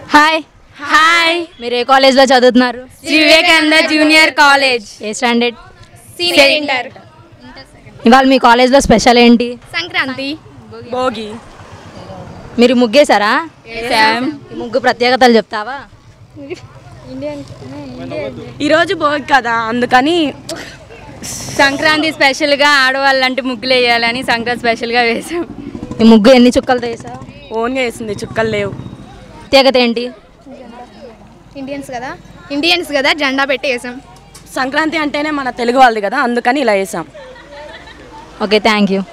Hi hi, మీరు ఏ కాలేజ్లో చదువుతున్నారు? శ్రీ వివేకానంద జూనియర్ కాలేజ్, ఏ స్టాండర్డ్? Senior inter. ఇవాళ మీ కాలేజ్లో స్పెషల్ ఏంటి? సంక్రాంతి, భోగి. మీరు ముగ్గేశారా? వేసాం. ఈ ముగ్గు ప్రత్యేకతలు చెప్తావా? ఈరోజు భోగి కదా, అందుకని సంక్రాంతి స్పెషల్గా ఆడవాళ్ళంటే ముగ్గులు వేయాలని సంక్రాంతి స్పెషల్గా వేసాం. ఈ ముగ్గు ఎన్ని చుక్కలతో వేసావు? ఓన్గా వేసింది, చుక్కలు లేవు. ప్రత్యేకత ఏంటి? ఇండియన్స్ కదా జెండా పెట్టి వేసాం. సంక్రాంతి అంటేనే మన తెలుగు వాళ్ళది కదా, అందుకని ఇలా వేసాం. Okay, thank you.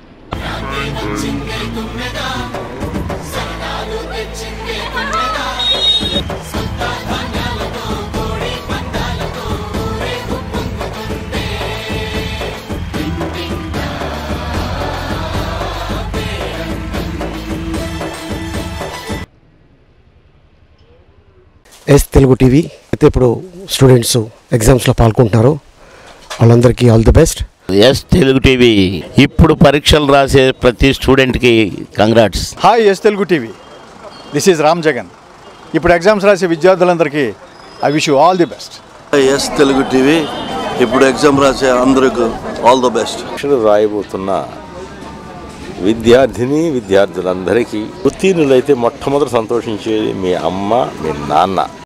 S Telugu TV అయితే ఇప్పుడు స్టూడెంట్స్ ఎగ్జామ్స్లో పాల్గొంటున్నారు. వాళ్ళందరికీ all the best. S Telugu TV ఇప్పుడు పరీక్షలు రాసే ప్రతి స్టూడెంట్కి congrats. Hi, S Telugu TV, this is Ram Jagan. ఇప్పుడు ఎగ్జామ్స్ రాసే విద్యార్థులందరికీ I wish you all the best. S Telugu TV ఇప్పుడు ఎగ్జామ్ రాసే అందరికీ ఆల్ ద బెస్ట్. పరీక్షలు రాయబోతున్న విద్యార్థులందరికీ ఉత్తీర్ణులైతే మొట్టమొదటి సంతోషించేది మీ అమ్మ, మీ నాన్న.